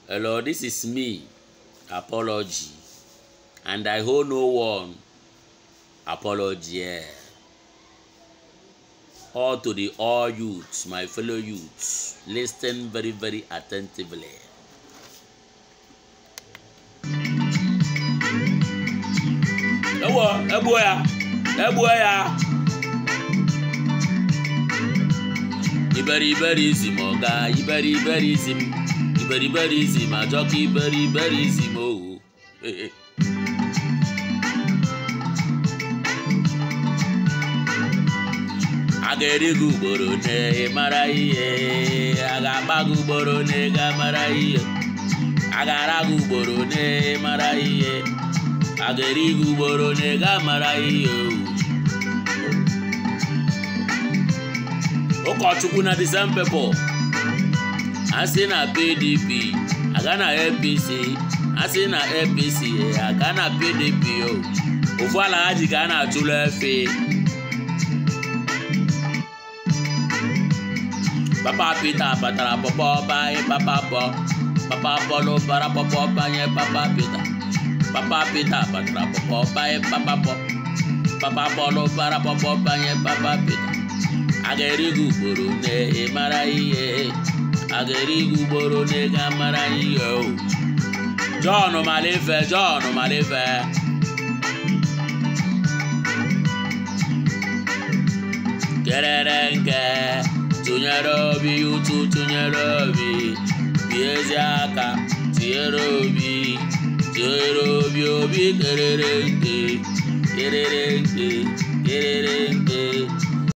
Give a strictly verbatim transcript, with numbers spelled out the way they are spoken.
Hello, this is me, Apology, and I hold no one apology. All to the all youths, my fellow youths, listen very, very attentively. Ewo, ewo ya, ewo ya. Iberi iberi zim oga, iberi iberi zim, iberi iberi zim ajoki, iberi iberi zim o. Agerigu boro ne mara iye, agabagu boro ne ga mara iye, agaragu boro ne mara iye, agerigu boro ne ga mara iye. Okochukwu na the same people. I say na P D P, I got na A P C, I say na A P C, I got na P D P o. Ofu ala haji ka na atulu efe. Papa Peter patara popo ba ye papa po. Papa Polo para popo ba ye papa Peter. Papa Peter patara popo ba ye papa po. Papa Polo para popo ba ye papa Peter. Agerigu boro ne mara iye, agerigu boro ne ga mara iye. John Malefe, John Malefe. Kererenge, tunyerobi utu tunyerobi, biezaka, tierobi, tierobi obi kererenge, kererenge, kererenge.